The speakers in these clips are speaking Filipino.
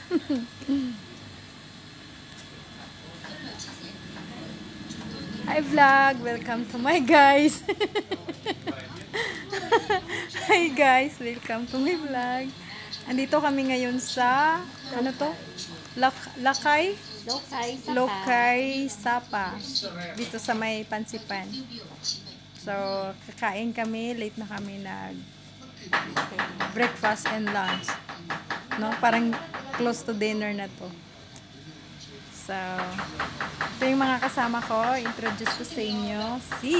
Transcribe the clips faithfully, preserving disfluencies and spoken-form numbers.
Hi vlog, welcome to my guys. Hi guys, welcome to my vlog. Andito kami ngayon sa ano to? Lak Lakay? Lokay Sapa. Lokay Sapa. Dito sa may Pansipan. So, kakain kami, late na kami nag breakfast and lunch. No, parang close to dinner na to. So, ito yung mga kasama ko. Introduce ko sa inyo si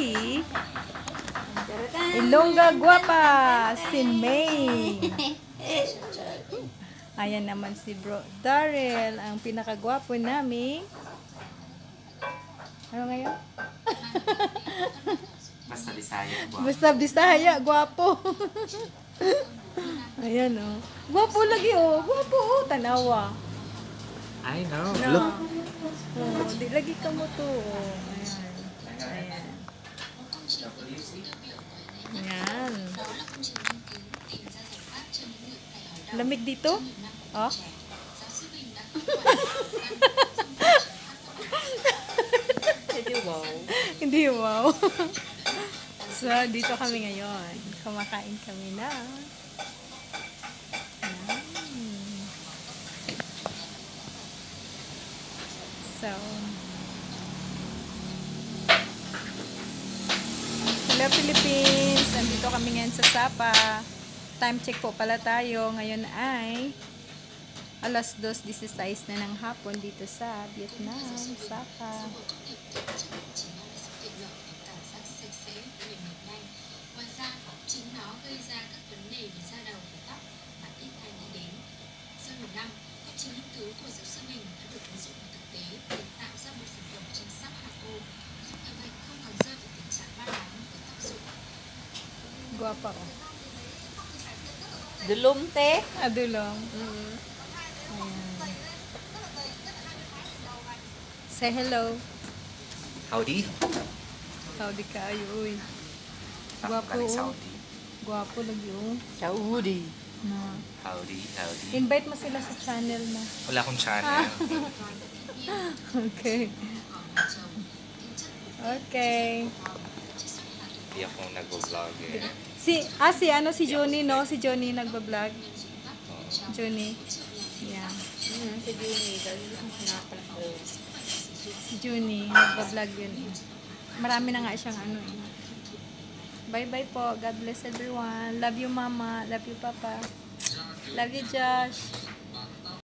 Ilongga Guapa, si May. Ayan naman si Bro Daryl, ang pinakagwapo namin. Ano ngayon? Basta Bisaya, gwapo. Basta Bisaya, gwapo. Ayan o. Oh. Gwapo lagi o. Oh. Gwapo o. Oh. Tanawa. I know. No. Look. Oh, di lagi ka mo to. Oh. Ayan. Ayan. Ayan. Lamig dito? Oh. Hindi wow. Hindi wow. So, dito kami ngayon. Kumakain kami na. Ayan. So, hello Philippines! Andito kami ngayon sa Sapa. Time check po pala tayo. Ngayon ay alas dos dieciséis na ng hapon dito sa Vietnam, Sapa. Guwapa ko. Dulom te. Adulong. Mm. Ayan. Say hello. Howdy. Howdy ka ayo uy. Ako Guwapo. galing Oh. Saudi. Guwapo lagi oh. Saudi. Na. Howdy, howdy. Invite mo sila sa channel mo. Wala akong channel. Okay. Okay. Hindi ako nag-vlog eh. Si, ah, si, ano, si Johnny, no? Si Johnny nagbablog. Johnny. Yeah. Mm, si Juni. Dahil sinapal ko. Si Johnny, nagbablog yun eh. Marami na nga siyang ano eh. Bye-bye po. God bless everyone. Love you, Mama. Love you, Papa. Love you, Josh.